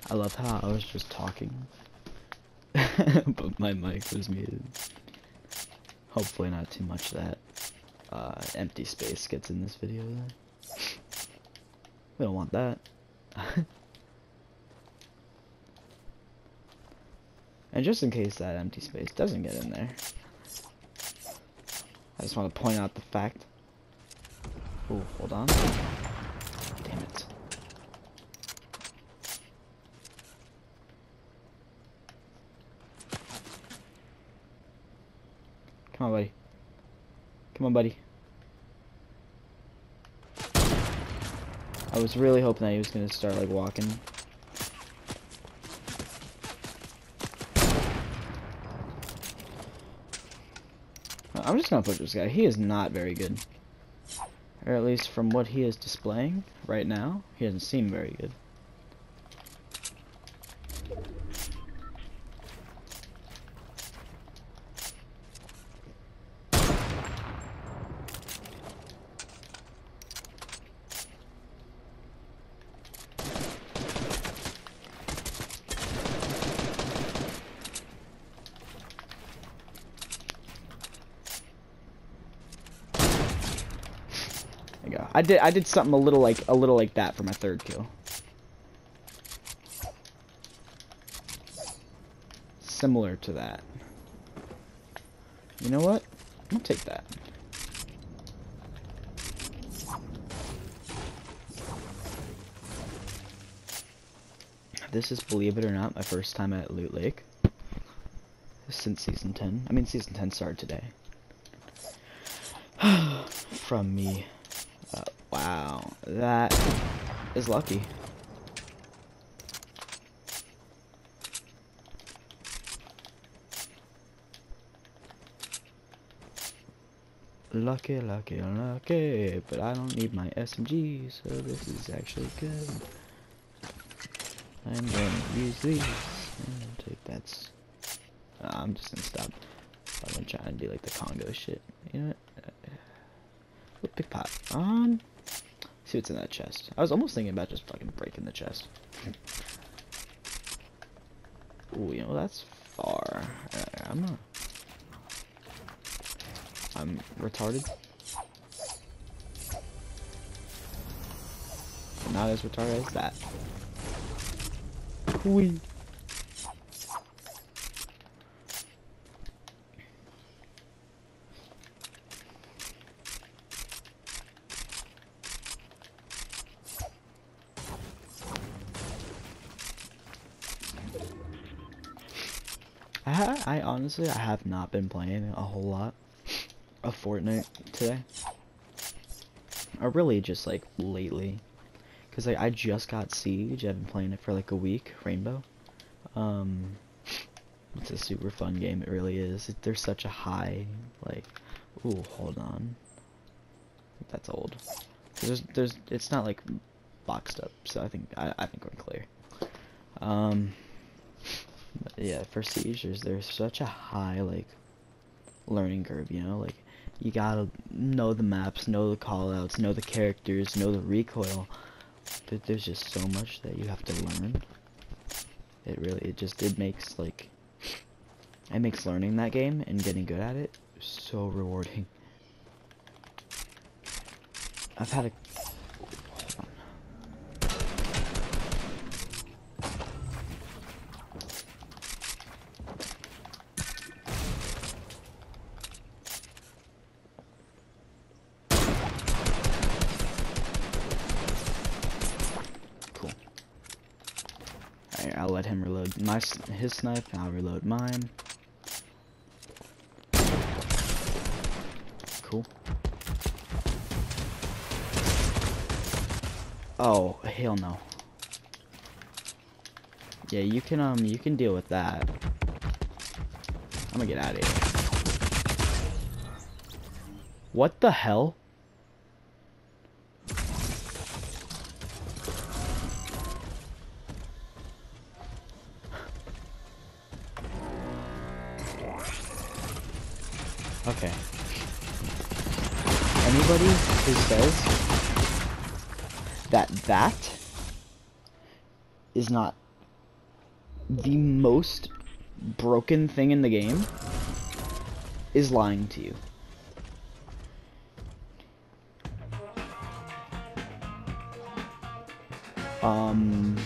I love how I was just talking, but my mic was muted. Hopefully not too much of that empty space gets in this video. We don't want that. And just in case that empty space doesn't get in there, I just want to point out the fact. Oh, hold on. Damn it. Come on, buddy. Come on, buddy. I was really hoping that he was gonna start like walking. I'm just gonna put this guy. He is not very good. Or at least from what he is displaying right now, he doesn't seem very good. I did something a little like that for my third kill. Similar to that. You know what? I'll take that. This is, believe it or not, my first time at Loot Lake since season 10. I mean, season 10 started today. From me. Wow, that is lucky. Lucky, lucky, lucky, but I don't need my SMG, so this is actually good. I'm going to use these and take that. I'm just gonna stop. I'm gonna try and do like the Congo shit. You know what? Pick pot on. See what's in that chest. I was almost thinking about just fucking breaking the chest. Ooh, you know, that's far. I'm retarded. But not as retarded as that. Whee. I honestly, I have not been playing a whole lot of Fortnite today. Or really just like lately. Cause like I just got Siege, I've been playing it for like a week, Rainbow. It's a super fun game, it really is. There's such a high, like, ooh, hold on. That's old. It's not like boxed up, so I think we're clear. But yeah, for Siege, there's such a high, like, learning curve, you know? Like, you gotta know the maps, know the callouts, know the characters, know the recoil. But there's just so much that you have to learn. It makes, like, it makes learning that game and getting good at it so rewarding. I've had a... Cool. Alright, I'll let him reload his snipe, and I'll reload mine. Cool. Oh, hell no. Yeah, you can deal with that. I'm gonna get out of here. What the hell? Okay. Anybody who says that is not the most broken thing in the game is lying to you. Um,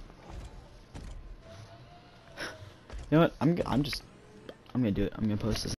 you know what? I'm gonna do it. I'm gonna post this.